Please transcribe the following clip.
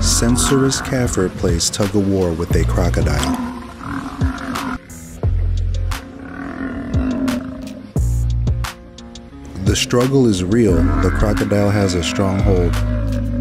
Syncerus Caffer plays tug-of-war with a crocodile. The struggle is real. The crocodile has a strong hold.